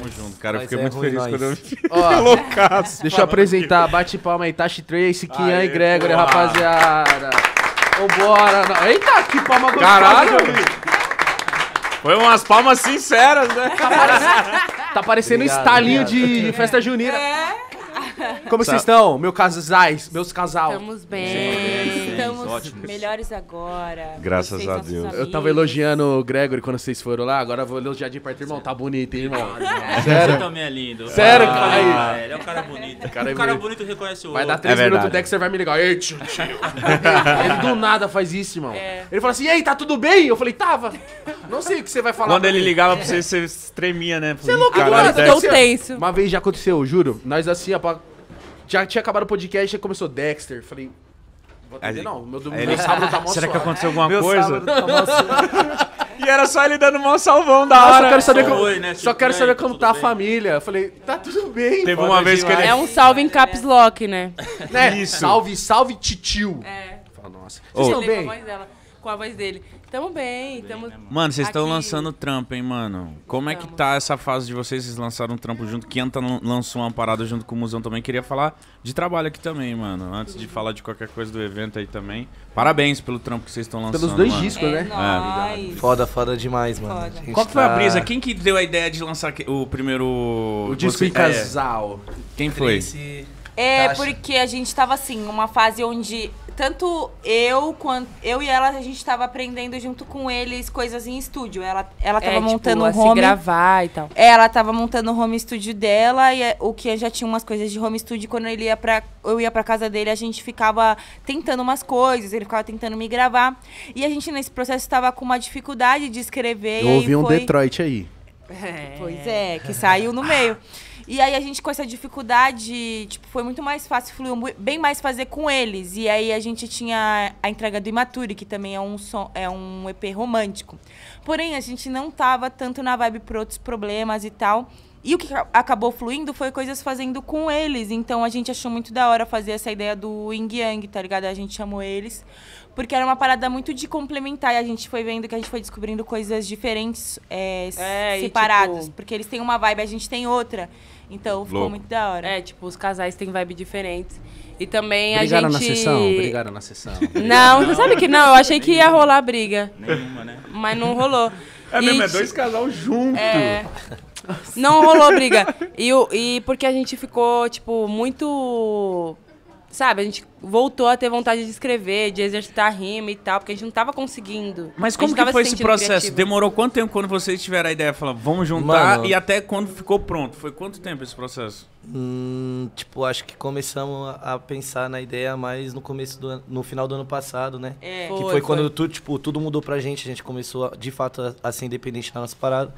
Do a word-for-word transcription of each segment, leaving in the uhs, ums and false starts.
Tamo junto, cara. Eu Mas fiquei é muito ruim feliz nós. quando eu vi. Ó, Loucaço. deixa eu apresentar. Bate palma aí, Tashi Trace, Kian Aê, e Gregory, porra. rapaziada. Vambora. Não. Eita, que palma gostosa. Caralho. meu. Foi umas palmas sinceras, né? Tá parecendo, tá parecendo um Obrigado, estalinho obrigado. de festa junina. É. Como vocês estão, meus casais, meus casal? Estamos bem. Estamos ótimos. melhores agora. Graças Vocês, a nossos Deus. Eu tava amigos. elogiando o Gregory quando vocês foram lá, agora eu vou elogiar de perto, irmão. Tá bonito, hein, irmão? Você Sério? também é lindo. Sério, Ah, cara? Ele é um cara bonito. Cara é um cara bonito. bonito reconhece o Vai dar outro. três É minutos, o verdade. Dexter vai me ligar. Ei, tio, tio. Ele do nada faz isso, irmão. Ele fala assim, e aí, tá tudo bem? Eu falei, tava. Não sei o que você vai falar. Quando pra ele mim. ligava pra você, você tremia, né? Você é louco, Caralho, mano. Dexter. Estou tenso. Uma vez já aconteceu, juro. Nós assim, ó, pra- já tinha acabado o podcast, aí começou Dexter. Falei, vou atender Aí- não, meu, domingo, aí meu ele- sábado tá mó Será que suave. aconteceu alguma Meu coisa? sábado tá mó suave. E era só ele dando mó salvão da Nossa, hora. eu quero saber, como, Oi, né? só Tipo, quero e aí, saber tá como tudo tá a bem? família. Eu falei, tá tudo bem. Teve foda uma vez que demais. ele- É um salve em caps lock, né? Né? Isso. Salve, salve, titio. É. Fala, nossa. Ô. Vocês estão Ele com a bem? voz dela, com a voz dele. Tamo bem, tamo... Mano, vocês estão Aqui. lançando trampo, hein, mano? Como é que Estamos. tá essa fase de vocês? Vocês lançaram um trampo junto. Kianta lan- lançou uma parada junto com o Musão também. Queria falar de trabalho aqui também, mano. Antes de falar de qualquer coisa do evento aí também. Parabéns pelo trampo que vocês estão lançando. Pelos dois mano. discos, É né? nóis. Foda, foda demais, mano. Foda. A gente Qual que foi a tá- brisa? Quem que deu a ideia de lançar que- o primeiro... O disco Você- em casal. É, quem foi? Esse- É, Taxa. porque a gente tava assim, uma fase onde tanto eu quanto eu e ela, a gente tava aprendendo junto com eles coisas em estúdio. Ela, ela tava É, montando tipo, a um se home. gravar e tal. É, ela tava montando o home studio dela e é, o que já tinha umas coisas de home studio. Quando ele ia pra, eu ia pra casa dele, a gente ficava tentando umas coisas, ele ficava tentando me gravar. E a gente nesse processo tava com uma dificuldade de escrever. Eu e aí ouvi um foi... Detroit aí. Pois é, que saiu no meio. E aí a gente com essa dificuldade, tipo, foi muito mais fácil, fluiu mu- bem mais fazer com eles. E aí a gente tinha a entrega do Imature, que também é um, som, é um E P romântico. Porém, a gente não tava tanto na vibe por outros problemas e tal. E o que ca- acabou fluindo foi coisas fazendo com eles. Então a gente achou muito da hora fazer essa ideia do Yin Yang, tá ligado? A gente chamou eles. Porque era uma parada muito de complementar. E a gente foi vendo que a gente foi descobrindo coisas diferentes, é, É, e, separadas. tipo- Porque eles têm uma vibe, a gente tem outra. Então ficou Louco. muito da hora. É, tipo, os casais têm vibe diferentes. E também Brigaram a na gente... sessão? Brigaram na sessão. Não, você sabe que não. Eu achei que ia rolar briga. Nenhuma, né? Mas não rolou. É mesmo, E é dois casal juntos. É. Não rolou briga. E, o- e porque a gente ficou, tipo, muito... Sabe, a gente voltou a ter vontade de escrever, de exercitar a rima e tal, porque a gente não tava conseguindo. Mas A como gente que tava foi se esse sentindo processo? criativo. Demorou quanto tempo quando vocês tiveram a ideia? Falaram, vamos juntar Mano. e até quando ficou pronto? Foi quanto tempo esse processo? Hum, tipo, acho que começamos a a pensar na ideia mais no começo do ano, no final do ano passado, né? É. Que Foi, foi, quando foi. tudo, tipo, tudo mudou pra gente, a gente começou a, de fato a, a ser independente na nossa parada.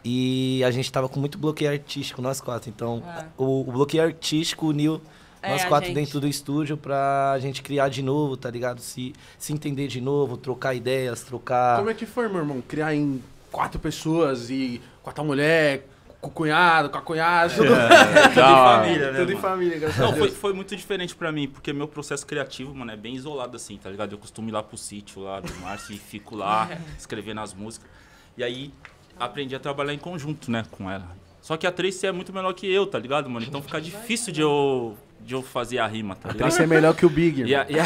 E a gente tava com muito bloqueio artístico, nós quatro. Então, Ah. o, o bloqueio artístico uniu É, nós a quatro gente. dentro do estúdio pra gente criar de novo, tá ligado? Se, se entender de novo, trocar ideias, trocar... Como é que foi, meu irmão? Criar em quatro pessoas e com a tua mulher, com o cunhado, com a cunhada, tudo, Tudo em família, né, tudo em mano? família, graças a Não, foi, Deus. foi muito diferente pra mim, porque meu processo criativo, mano, é bem isolado assim, tá ligado? Eu costumo ir lá pro sítio lá do Márcio e fico lá escrevendo as músicas. E aí aprendi a trabalhar em conjunto, né, com ela. Só que a Tracy é muito melhor que eu, tá ligado, mano? Então fica difícil de eu, de eu fazer a rima, tá ligado? Isso é melhor que o Big, E, irmão. a- e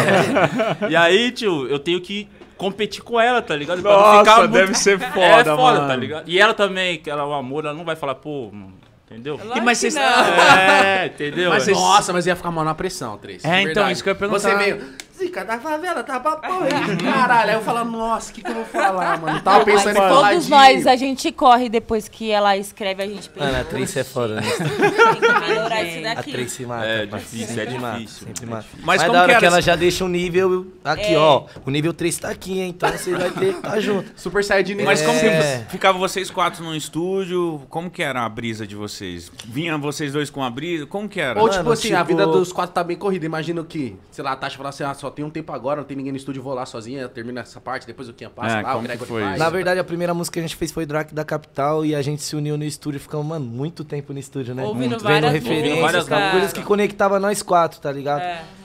a- e aí, tio, eu tenho que competir com ela, tá ligado? Pra não Nossa, ficar muito- deve ser É foda, foda, mano. tá ligado? E ela também, que ela é um amor, ela não vai falar, pô, mano, entendeu? Lógico E, mas que vocês- não. É, entendeu? Mas vocês- Nossa, mas ia ficar mal na pressão, Tracy. É, de então, verdade. isso que eu ia perguntar. Você veio, Zica da favela, tá pra porra. Caralho, aí eu falo, nossa, o que, que eu vou falar, mano? Tava Mas pensando em falar todos de... nós, a gente corre depois que ela escreve, a gente pensa. Mano, a Tracy é foda, né? Tem que melhorar isso A daqui. Tracy mata. É pai. difícil, Sempre é mata, difícil, sempre é mata. difícil. Mas Mas como da hora que que, era ela esse- já deixa um nível aqui, É. ó. O nível três tá aqui, hein? Então você vai ter que tá junto. Super Saiyajin. Mas como que É. ficavam vocês quatro no estúdio? Como que era a brisa de vocês? Vinham vocês dois com a brisa? Como que era? Ou Mano, tipo assim, a tipo- vida dos quatro tá bem corrida. Imagino que, sei lá, a Tasha fala assim, ah, só tem um tempo agora, não tem ninguém no estúdio, vou lá sozinha, termina essa parte, depois o Kian passa É, lá, o como que Gregory foi faz. isso? Na verdade, a primeira música que a gente fez foi Drake da Capital e a gente se uniu no estúdio. Ficamos, mano, muito tempo no estúdio, né? Ouvindo muito, várias vendo referências, músicas. tal, coisas que conectava nós quatro, tá ligado? É.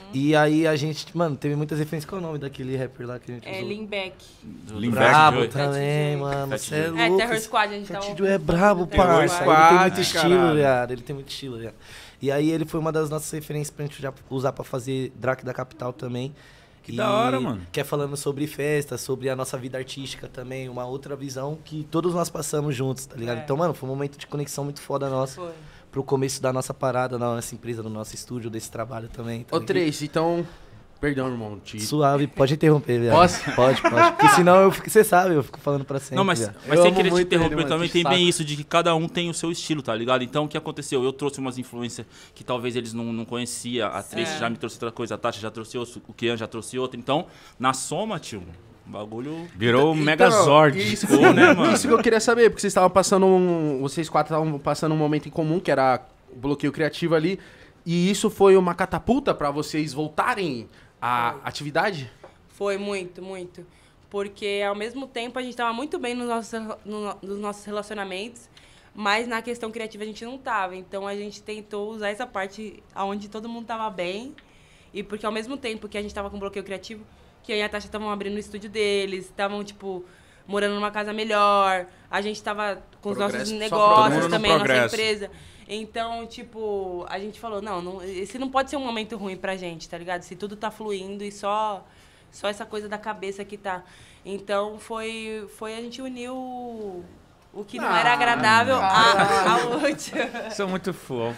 E aí a gente, mano, teve muitas referências. Qual é o nome daquele rapper lá que a gente É, usou? Limbeck. Limbeck Brabo Joy. também, Fat mano. Fat Você é Joy. É, louco. Terror Squad, a gente Fat tava... Joy é brabo, Terror parça. Squad, Ele tem muito estilo, caralho. viado. Ele tem muito estilo, viado. E aí ele foi uma das nossas referências pra gente já usar pra fazer Drake da Capital também. Que da hora, mano. Que é falando sobre festa, sobre a nossa vida artística também, uma outra visão que todos nós passamos juntos, tá ligado? É. Então, mano, foi um momento de conexão muito foda nossa. Foi. Pro começo da nossa parada, da nossa empresa, do nosso estúdio, desse trabalho também. Tá Ô, ligado? Trace, então... Perdão, irmão. Te... Suave, pode interromper, viado. Posso? Pode, pode. Porque senão eu fico, você sabe, eu fico falando pra sempre. Não, mas, viado. mas Eu sem amo querer te muito interromper ele, mano, também, que tem saco. bem isso de que cada um tem o seu estilo, tá ligado? Então, o que aconteceu? Eu trouxe umas influências que talvez eles não, não conheciam, a Trace É. já me trouxe outra coisa, a Tasha já trouxe outra, o Kian já trouxe outra. Então, na soma, tio, o bagulho... Virou o Então, Megazord. Isso, Pô, né, mano? isso que eu queria saber, porque vocês estavam passando um. Vocês quatro estavam passando um momento em comum, que era o bloqueio criativo ali. E isso foi uma catapulta pra vocês voltarem à atividade? Foi muito, muito. Porque ao mesmo tempo a gente tava muito bem nos nossos, no- nos nossos relacionamentos, mas na questão criativa a gente não tava. Então a gente tentou usar essa parte onde todo mundo tava bem. E porque ao mesmo tempo que a gente tava com bloqueio criativo, que eu e a Tasha estavam abrindo o estúdio deles, estavam, tipo, morando numa casa melhor, a gente tava com os Progresso, nossos só negócios progresso. também, nossa Progresso. empresa. Então, tipo, a gente falou, não, não, esse não pode ser um momento ruim pra gente, tá ligado? Se tudo tá fluindo e só, só essa coisa da cabeça que tá. Então, foi, foi a gente uniu o, o que não era Ah, agradável a- ao útil. São muito fofos.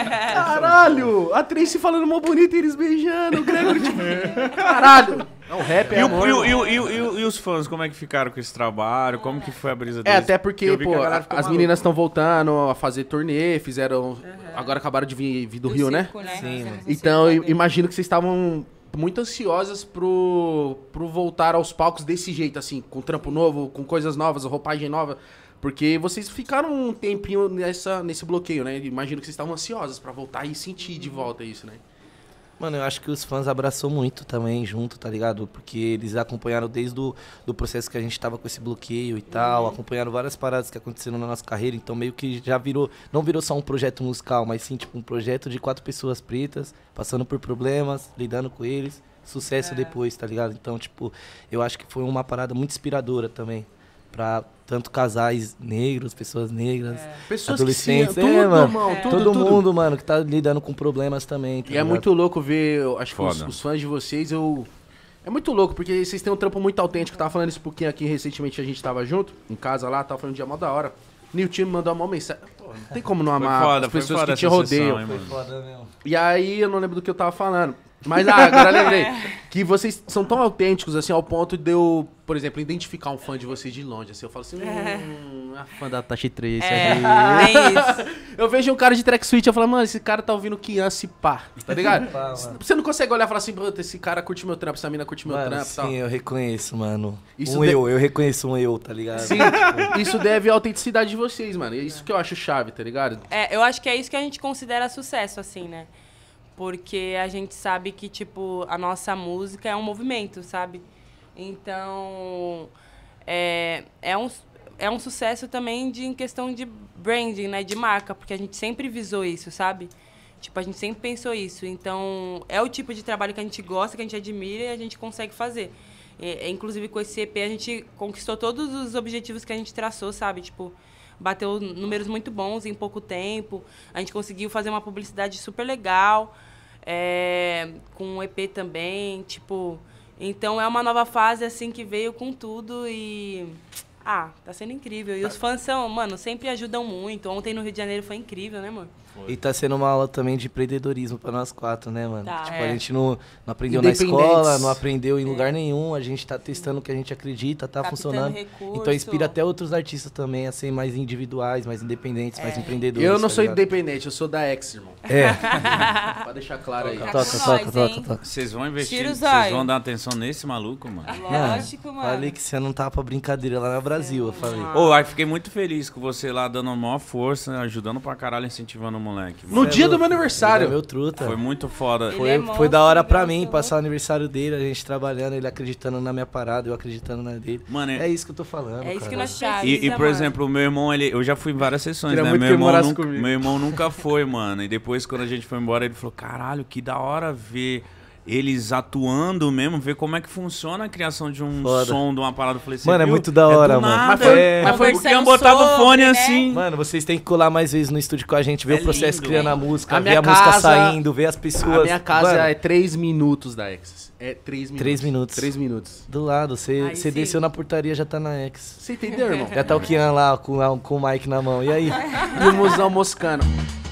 Caralho! A Tracy falando mó bonito e eles beijando, o Gregory tipo... Caralho! Não, rap é E, o- amor, e o- e irmão. o- e o- e o- e os fãs, como é que ficaram com esse trabalho? Como que foi a brisa É, deles? até porque, eu vi que pô, a galera a- ficou as maluca. meninas estão voltando a fazer turnê, fizeram... Agora acabaram de vir, vir do, Rio, né? circo, né? Sim, Fizemos mano. um Então, eu circo lá imagino que vocês estavam muito ansiosas pro, pro voltar aos palcos desse jeito, assim, com trampo novo, com coisas novas, roupagem nova. Porque vocês ficaram um tempinho nessa, nesse bloqueio, né? Imagino que vocês estavam ansiosas pra voltar e sentir de volta isso, né? Mano, eu acho que os fãs abraçou muito também junto, tá ligado? Porque eles acompanharam desde o do processo que a gente tava com esse bloqueio e tal, acompanharam várias paradas que aconteceram na nossa carreira, então meio que já virou, não virou só um projeto musical, mas sim tipo um projeto de quatro pessoas pretas, passando por problemas, lidando com eles, sucesso depois, tá ligado? Então, tipo, eu acho que foi uma parada muito inspiradora também, pra tanto casais negros, pessoas negras, Pessoas adolescentes, que se... é, tudo, mano, irmão, tudo, todo tudo. mundo, mano, que tá lidando com problemas também, tá E é ligado? muito louco ver, eu acho que os, Foda. os fãs de vocês, eu... É muito louco, porque vocês têm um trampo muito autêntico. Eu tava falando isso um pouquinho aqui, recentemente a gente tava junto, em casa lá, tava falando um dia mó da hora. Nilton me mandou uma mensagem. Pô, não tem como não Foi amar foda, as foi pessoas foda que te essa rodeiam. sessão, hein, mano? Foda mesmo. E aí eu não lembro do que eu tava falando. Mas ah, agora eu lembrei. Que vocês são tão autênticos, assim, ao ponto de eu, por exemplo, identificar um fã de vocês de longe. Assim, eu falo assim, hum, a fã da Tasha Trace É, aí. é isso. Eu vejo um cara de track suite, eu falo, mano, esse cara tá ouvindo Kian se pá, tá ligado? Pá, mano. Você não consegue olhar e falar assim, puta, esse cara curte meu trampo, essa mina curte meu Mano, trampo e tal. sim, eu reconheço, mano. Isso um de- eu, eu reconheço um eu, tá ligado? Sim, isso deve à autenticidade de vocês, mano. É isso que eu acho chave, tá ligado? É, eu acho que é isso que a gente considera sucesso, assim, né? Porque a gente sabe que, tipo, a nossa música é um movimento, sabe? Então, é, é, um, é um sucesso também de, em questão de branding, né? De marca, porque a gente sempre visou isso, sabe? Tipo, a gente sempre pensou isso. Então, é o tipo de trabalho que a gente gosta, que a gente admira e a gente consegue fazer. É, inclusive, com esse E P, a gente conquistou todos os objetivos que a gente traçou, sabe? Tipo, bateu números muito bons em pouco tempo. A gente conseguiu fazer uma publicidade super legal, é, com o E P também, tipo... Então, é uma nova fase, assim, que veio com tudo e... Ah, tá sendo incrível. E os fãs são, mano, sempre ajudam muito. Ontem no Rio de Janeiro foi incrível, né, amor? E tá sendo uma aula também de empreendedorismo pra nós quatro, né, mano? Tá. Tipo, É. a gente não, não aprendeu na Independentes. escola, não aprendeu em lugar nenhum, a gente tá testando o que a gente acredita, tá Captando funcionando. recurso. Então inspira até outros artistas também a serem mais individuais, mais independentes, mais empreendedores. Eu não tá sou ligado? independente, eu sou da X, irmão. É, Pode deixar claro aí. Tá toca, com toca, nós, toca, hein? toca. Vocês vão investir, Tira o vocês zóio. vão dar atenção nesse maluco, mano. Lógico, mano. Falei que você não tava pra brincadeira lá no Brasil, eu falei. Ô, aí fiquei muito feliz com você lá dando a maior força, né, ajudando pra caralho, incentivando o moleque. No mano. dia do meu Ele é aniversário. meu truta. Foi muito foda. Ele Foi, é foi monstro, da hora pra graças mim a passar o aniversário dele, a gente trabalhando, ele acreditando na minha parada, eu acreditando na dele. Mano, É isso que eu tô falando. É isso que cara. nós chamamos. E, e, por exemplo, o meu irmão, ele, eu já fui em várias sessões, Queria né? muito Meu que irmão, morasse nunca, comigo. meu irmão nunca foi, mano. E depois, quando a gente foi embora, ele falou, caralho, que da hora ver eles atuando mesmo, ver como é que funciona a criação de um Foda. som, de uma parada. Eu falei, Mano, é viu? muito da hora, do mano. nada. Mas foi- É, mas foi- porque tinha botado o fone sobre, né? assim. Mano, vocês têm que colar mais vezes no estúdio com a gente, ver É o processo lindo. criando a música, A ver minha a música casa- saindo, ver as pessoas. A minha casa Mano, é três minutos da Exas. É três minutos. Três minutos. Três minutos. do lado, você Aí você sim. desceu na portaria, já tá na X. Você entendeu, irmão? Já tá o Kian lá com, a- com o Mike na mão. E aí? E o musão moscando.